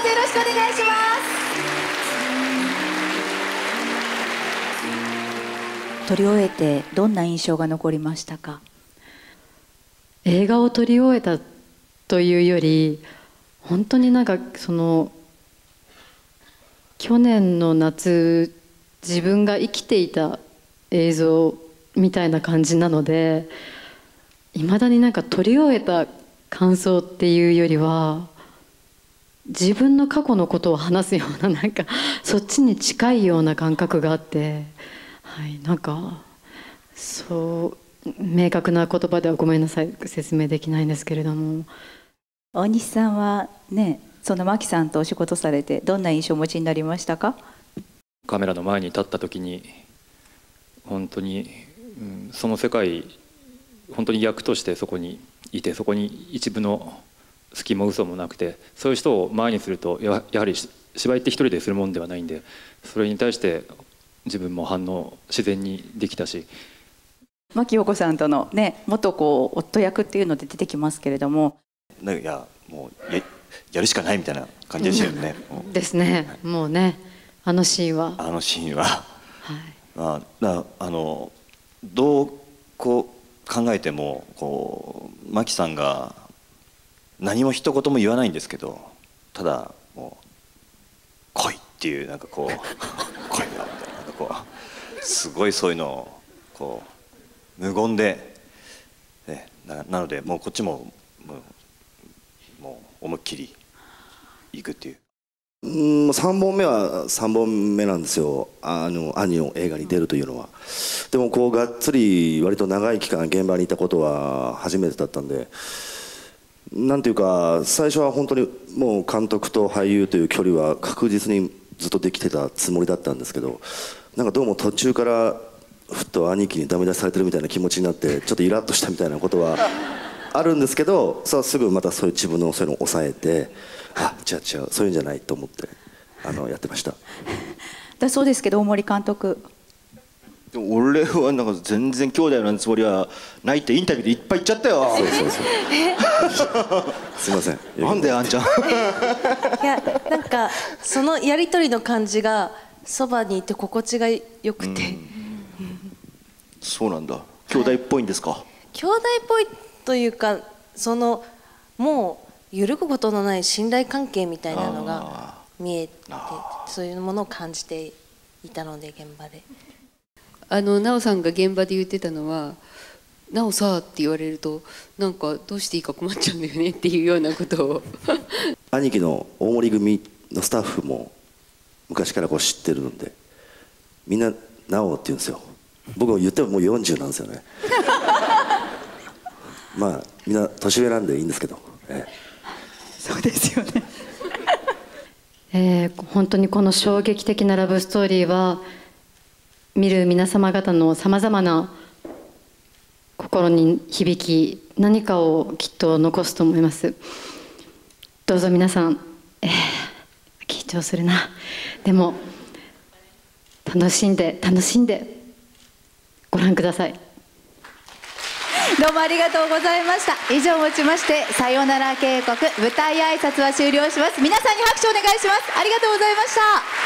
よろしくお願いします。撮り終えてどんな印象が残りましたか？ 映画を撮り終えたというより、本当になんか去年の夏自分が生きていた映像みたいな感じなので、いまだになんか撮り終えた感想っていうよりは、自分の過去のことを話すような、なんかそっちに近いような感覚があって、はい、なんかそう明確な言葉ではごめんなさい、説明できないんですけれども。 大西さんはね、その牧さんとお仕事されてどんな印象をお持ちになりましたか？ カメラの前に立った時に本当に、その世界、本当に役としてそこにいて、そこに一部の隙も嘘もなくて、そういう人を前にするとやはり芝居って一人でするもんではないんで、それに対して自分も反応自然にできたし。 牧陽子さんとのね、元夫役っていうので出てきますけれども、 いやもうやるしかないみたいな感じでしたよね。 ですね、もうね、あのシーンは、 はい、どう考えても牧さんが何も一言も言わないんですけど、ただもう来いっていう、なんか来いよみたいな、なんかすごいそういうのを無言で、ね、なのでもうこっちももう思いっきりいくっていう。 3本目は3本目なんですよ、兄の映画に出るというのは。でもがっつり割と長い期間現場にいたことは初めてだったんで、なんていうか最初は本当にもう監督と俳優という距離は確実にずっとできてたつもりだったんですけど、なんかどうも途中からふっと兄貴にダメ出しされてるみたいな気持ちになって、ちょっとイラッとしたみたいなことはあるんですけど、すぐまたそういう自分のそういうのを抑えて、違うそういうんじゃないと思ってやってました。 だそうですけど、大森監督、 俺はなんか全然兄弟のつもりはないってインタビューでいっぱい言っちゃったよ。すいません。なんであんちゃん。いや、なんかそのやり取りの感じがそばにいて心地がよくて。 そうなんだ。兄弟っぽいんですか。 兄弟っぽいというか、もう揺るぐことのない信頼関係みたいなのが見えて、そういうものを感じていたので、現場で。 奈緒さんが現場で言ってたのは、奈緒さって言われるとなんかどうしていいか困っちゃうんだよねっていうようなことを兄貴の大森組のスタッフも昔から知ってるので、みんな奈緒って言うんですよ。僕も言ってももう40なんですよね。まあみんな年上なんでいいんですけど、 そうですよね。本当にこの衝撃的なラブストーリーは見る皆様方のさまざまな心に響き、何かをきっと残すと思います。どうぞ皆さん、緊張するな、でも楽しんでご覧ください。 どうもありがとうございました。以上をもちまして「さよなら渓谷」舞台挨拶は終了します。皆さんに拍手お願いします。ありがとうございました。